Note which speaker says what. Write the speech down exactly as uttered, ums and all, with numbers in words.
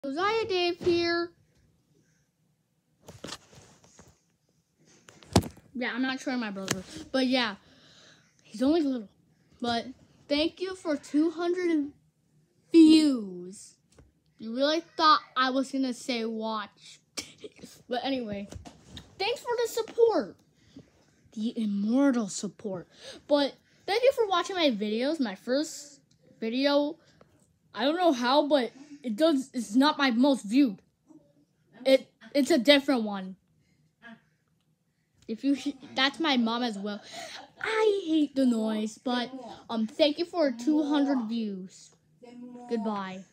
Speaker 1: Josiah Dave here. Yeah, I'm not showing my brother, but yeah, he's only little. But thank you for two hundred views. You really thought I was gonna say watch. But anyway, thanks for the support. The immortal support. But thank you for watching my videos. My first video, I don't know how, but it does. It's not my most viewed. It it's a different one. If you sh that's my mom as well. I hate the noise, but um, thank you for two hundred views. Goodbye.